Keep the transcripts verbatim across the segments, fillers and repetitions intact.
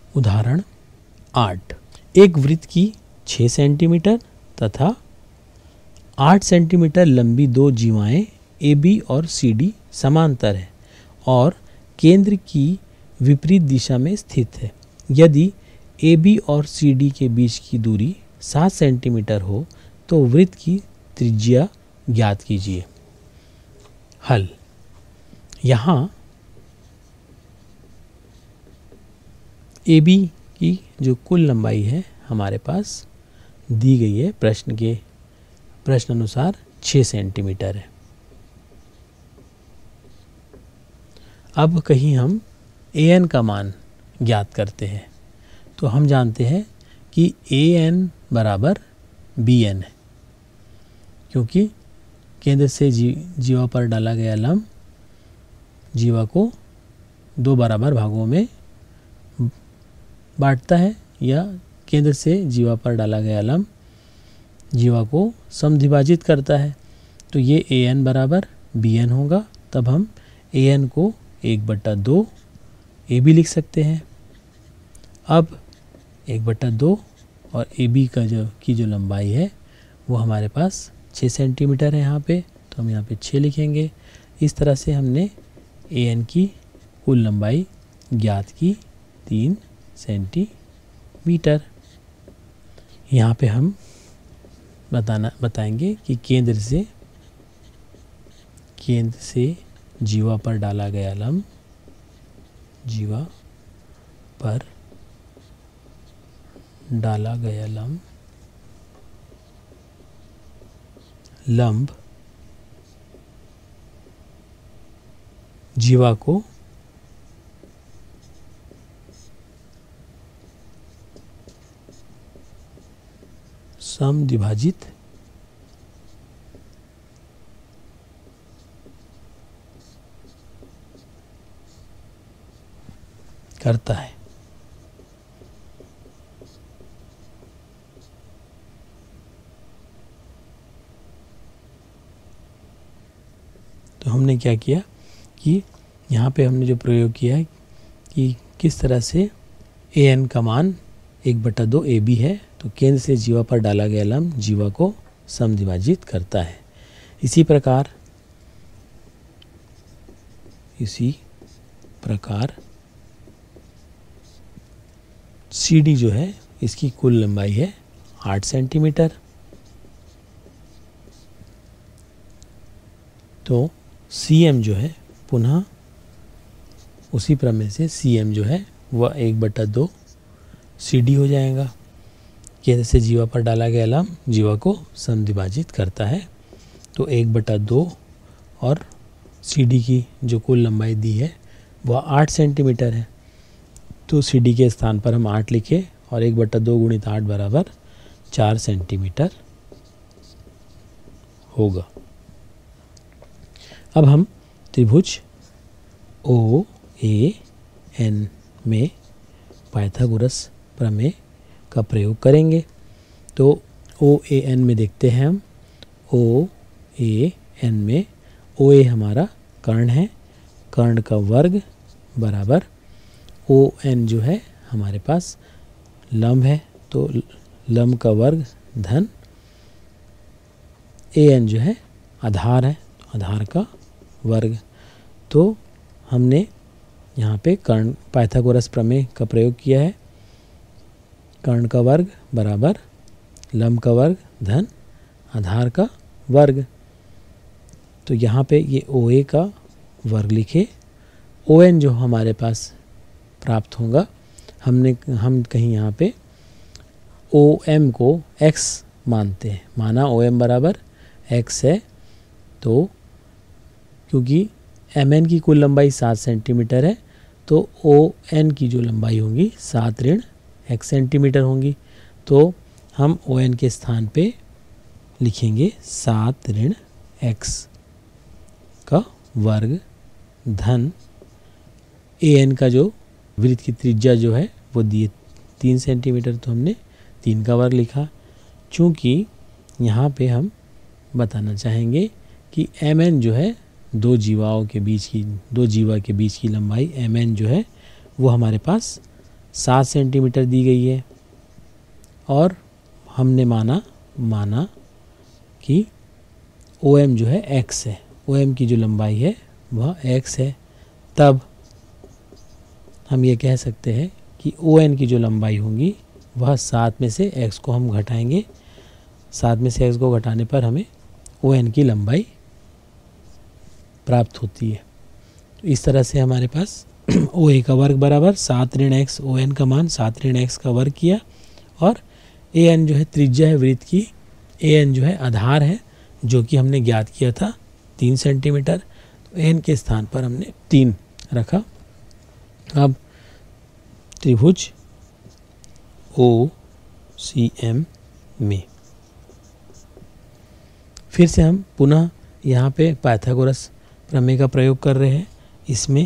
उदाहरण आठ। एक वृत्त की छः सेंटीमीटर तथा आठ सेंटीमीटर लंबी दो जीवाएं ए बी और सी डी समांतर है और केंद्र की विपरीत दिशा में स्थित है। यदि ए बी और सी डी के बीच की दूरी सात सेंटीमीटर हो तो वृत्त की त्रिज्या ज्ञात कीजिए। हल। यहाँ ए बी की जो कुल लंबाई है हमारे पास दी गई है, प्रश्न के प्रश्न अनुसार छः सेंटीमीटर है। अब कहीं हम ए एन का मान ज्ञात करते हैं तो हम जानते हैं कि ए एन बराबर बी एन है, क्योंकि केंद्र से जी जीवा पर डाला गया लंब जीवा को दो बराबर भागों में बांटता है, या केंद्र से जीवा पर डाला गया लंब जीवा को समद्विभाजित करता है। तो ये ए एन बराबर बी एन होगा। तब हम ए एन को एक बट्टा दो ए बी लिख सकते हैं। अब एक बट्टा दो और ए बी का जो की जो लंबाई है वो हमारे पास छः सेंटीमीटर है यहाँ पे, तो हम यहाँ पे छः लिखेंगे। इस तरह से हमने ए एन की कुल लंबाई ज्ञात की, तीन सेंटीमीटर। यहाँ पे हम बताना बताएंगे कि केंद्र से केंद्र से जीवा पर डाला गया लंब जीवा पर डाला गया लंब लंब जीवा को समद्विभाजित करता है। तो हमने क्या किया कि यहाँ पे हमने जो प्रयोग किया है कि किस तरह से ए एन का मान एक बटा दो ए बी है, तो केंद्र से जीवा पर डाला गया लंब जीवा को समद्विभाजित करता है। इसी प्रकार इसी प्रकार सी डी जो है इसकी कुल लंबाई है आठ सेंटीमीटर। तो सी एम जो है पुनः उसी प्रमेय से सी एम जो है वह एक बटा दो सी डी हो जाएगा। केंद्र से जीवा पर डाला गया लंब जीवा को समद्विभाजित करता है। तो एक बटा दो और सी डी की जो कुल लंबाई दी है वह आठ सेंटीमीटर है। तो सी डी के स्थान पर हम आठ लिखे और एक बटा दो गुणित आठ बराबर चार सेंटीमीटर होगा। अब हम त्रिभुज ओ ए एन में पाइथागोरस प्रमेय का प्रयोग करेंगे। तो ओ ए एन में देखते हैं हम ओ ए एन में ओ ए हमारा कर्ण है, कर्ण का वर्ग बराबर ओ एन जो है हमारे पास लंब है, तो लंब का वर्ग धन ए एन जो है आधार है, आधार का वर्ग। तो हमने यहाँ पे कर्ण पाइथागोरस प्रमेय का प्रयोग किया है। कर्ण का वर्ग बराबर लंब का वर्ग धन आधार का वर्ग। तो यहाँ पे ये ओ ए का वर्ग लिखे। ओ एन जो हमारे पास प्राप्त होगा, हमने हम कहीं यहाँ पे ओ एम को x मानते हैं, माना ओ एम बराबर x है। तो क्योंकि एम एन की कुल लंबाई सात सेंटीमीटर है तो ओ एन की जो लंबाई होगी सात ऋण x सेंटीमीटर होंगी। तो हम ओ एन के स्थान पे लिखेंगे सात ऋण x का वर्ग धन ए एन का जो वृत्त की त्रिज्या जो है वो दिए तीन सेंटीमीटर, तो हमने तीन का वर्ग लिखा। चूँकि यहाँ पे हम बताना चाहेंगे कि एम एन जो है दो जीवाओं के बीच की दो जीवा के बीच की लंबाई एम एन जो है वो हमारे पास सात सेंटीमीटर दी गई है और हमने माना माना कि ओ एम जो है एक्स है, ओ एम की जो लंबाई है वह एक्स है, तब हम ये कह सकते हैं कि ओ एन की जो लंबाई होगी वह सात में से एक्स को हम घटाएंगे, सात में से एक्स को घटाने पर हमें ओ एन की लंबाई प्राप्त होती है। तो इस तरह से हमारे पास ओ ए का वर्ग बराबर सात ऋण एक्स, ओ एन का मान सात ऋण एक्स का वर्ग किया, और ए एन जो है त्रिज्या है वृत्त की, ए एन जो है आधार है जो कि हमने ज्ञात किया था तीन सेंटीमीटर, तो एन के स्थान पर हमने तीन रखा। अब त्रिभुज ओ सी एम में फिर से हम पुनः यहाँ पे पाइथागोरस प्रमेय का प्रयोग कर रहे हैं। इसमें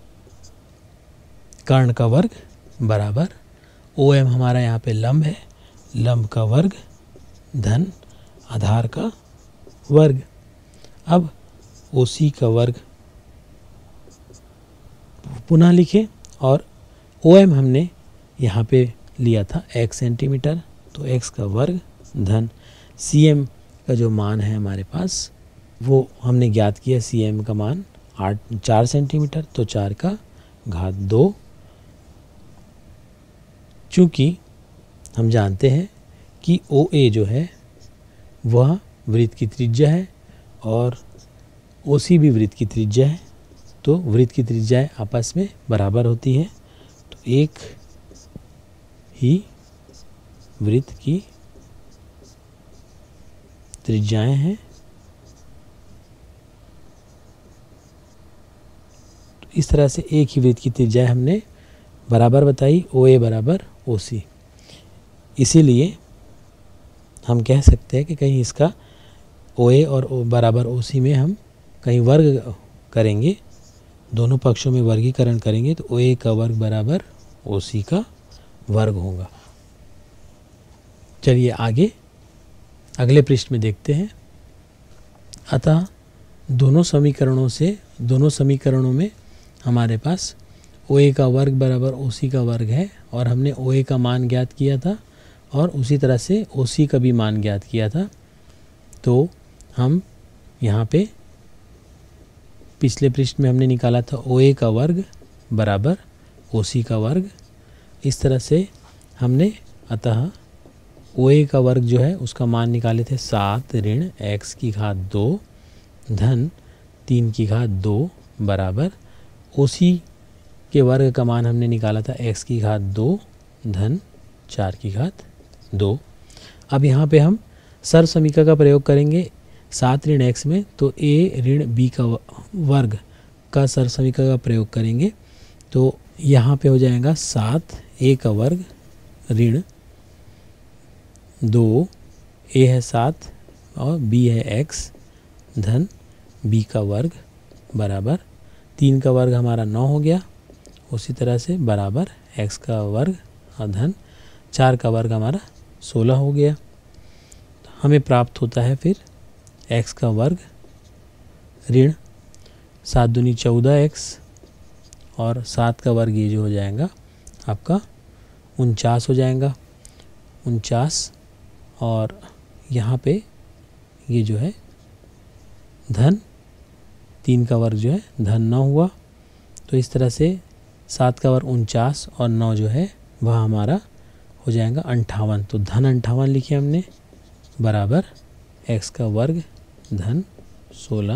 कर्ण का वर्ग बराबर ओ एम हमारा यहाँ पे लंब है, लंब का वर्ग धन आधार का वर्ग। अब ओ सी का वर्ग पुनः लिखें और ओ एम हमने यहाँ पे लिया था x सेंटीमीटर, तो x का वर्ग धन सी एम का जो मान है हमारे पास वो हमने ज्ञात किया, सी एम का मान आठ चार सेंटीमीटर, तो चार का घात दो। चूँकि हम जानते हैं कि ओ ए जो है वह वृत्त की त्रिज्या है और ओ सी भी वृत्त की त्रिज्या है, तो वृत्त की त्रिज्याएं आपस में बराबर होती हैं, तो एक ही वृत्त की त्रिज्याएं हैं। तो इस तरह से एक ही वृत्त की त्रिज्याएं हमने बराबर बताई, ओ ए बराबर ओ सी। इसीलिए हम कह सकते हैं कि कहीं इसका ओ ए और ओ बराबर ओ सी में हम कहीं वर्ग करेंगे, दोनों पक्षों में वर्गीकरण करेंगे, तो ओ ए का वर्ग बराबर ओ सी का वर्ग होगा। चलिए आगे अगले पृष्ठ में देखते हैं। अतः दोनों समीकरणों से दोनों समीकरणों में हमारे पास ओ ए का वर्ग बराबर ओ सी का वर्ग है और हमने ओ ए का मान ज्ञात किया था और उसी तरह से ओ सी का भी मान ज्ञात किया था। तो हम यहाँ पे पिछले पृष्ठ में हमने निकाला था ओ ए का वर्ग बराबर ओ सी का वर्ग। इस तरह से हमने अतः ओ ए का वर्ग जो है उसका मान निकाले थे सात ऋण एक्स की घात दो धन तीन की घात दो बराबर ओ सी के वर्ग का मान हमने निकाला था एक्स की घात दो धन चार की घात दो। अब यहाँ पे हम सर्व समीकरण का प्रयोग करेंगे सात ऋण एक्स में, तो ए ऋण बी का वर्ग का सर्व समीकरण का प्रयोग करेंगे, तो यहाँ पे हो जाएगा सात ए का वर्ग ऋण दो, ए है सात और बी है एक्स धन बी का वर्ग बराबर तीन का वर्ग हमारा नौ हो गया, उसी तरह से बराबर एक्स का वर्ग और धन चार का वर्ग हमारा सोलह हो गया। तो हमें प्राप्त होता है फिर एक्स का वर्ग ऋण सात दूनी चौदह एक्स और सात का वर्ग ये जो हो जाएगा आपका उनचास हो जाएगा, उनचास, और यहाँ पे ये जो है धन तीन का वर्ग जो है धन नौ हुआ। तो इस तरह से सात का वर्ग उनचास और नौ जो है वह हमारा हो जाएगा अंठावन, तो धन अंठावन लिखे हमने बराबर एक्स का वर्ग धन सोलह।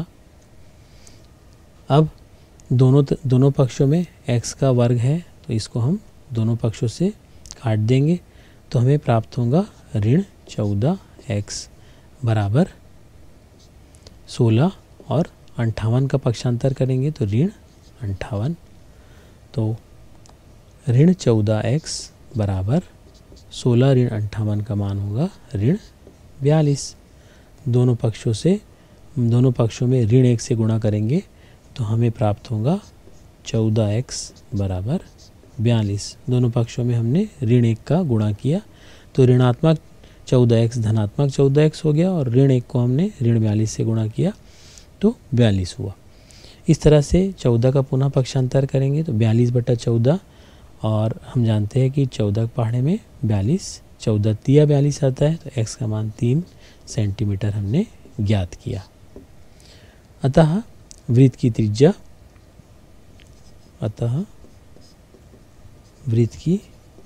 अब दोनों दोनों पक्षों में x का वर्ग है, तो इसको हम दोनों पक्षों से काट देंगे, तो हमें प्राप्त होगा ऋण चौदह एक्स बराबर सोलह, और अंठावन का पक्षांतर करेंगे तो ऋण अंठावन, तो ऋण चौदह एक्स बराबर सोलह ऋण अंठावन का मान होगा ऋण बयालीस। दोनों पक्षों से दोनों पक्षों में ऋण एक से गुणा करेंगे तो हमें प्राप्त होगा चौदह एक्स बराबर बयालीस। दोनों पक्षों में हमने ऋण एक का गुणा किया तो ऋणात्मक चौदह एक्स धनात्मक चौदह एक्स हो गया, और ऋण एक को हमने ऋण बयालीस से गुणा किया तो बयालीस हुआ। इस तरह से चौदह का पुनः पक्षांतर करेंगे तो बयालीस बटा चौदह और हम जानते हैं कि चौदह पहाड़े में बयालीस, चौदह तिया बयालीस आता है, तो एक्स का मान तीन सेंटीमीटर हमने ज्ञात किया। अतः वृत्त की त्रिज्या अतः वृत्त की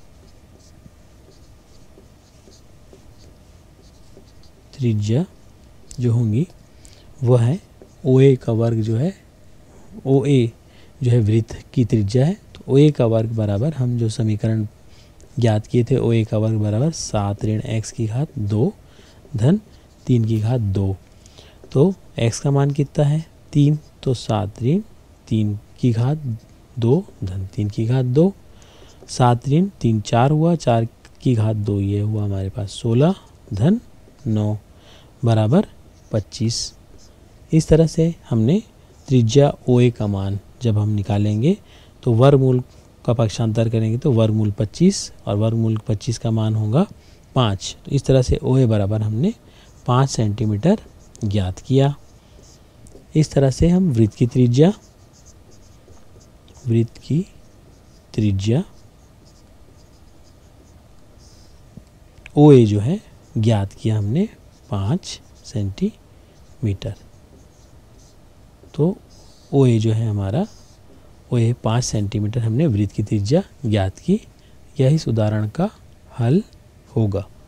त्रिज्या जो होंगी वह है ओ ए का वर्ग जो है, ओ ए जो है वृत्त की त्रिज्या है, तो ओ ए का वर्ग बराबर हम जो समीकरण ज्ञात किए थे, ओ ए का वर्ग बराबर सात ऋण एक्स की घात दो धन तीन की घात दो। तो एक्स का मान कितना है तीन, तो सात ऋण तीन की घात दो धन तीन की घात दो, सात ऋण तीन चार हुआ, चार की घात दो, ये हुआ हमारे पास सोलह धन नौ बराबर पच्चीस। इस तरह से हमने त्रिज्या ओ ए का मान जब हम निकालेंगे तो वर्गमूल का पक्षांतर करेंगे तो वर्गमूल पच्चीस और वर्गमूल पच्चीस का मान होगा पाँच। तो इस तरह से ओ ए बराबर हमने पाँच सेंटीमीटर ज्ञात किया। इस तरह से हम वृत्त की त्रिज्या वृत्त की त्रिज्या ओ ए जो है ज्ञात किया हमने पाँच सेंटीमीटर। तो ओ ए जो है हमारा ओ ए पाँच सेंटीमीटर हमने वृत्त की त्रिज्या ज्ञात की। यह इस उदाहरण का हल होगा।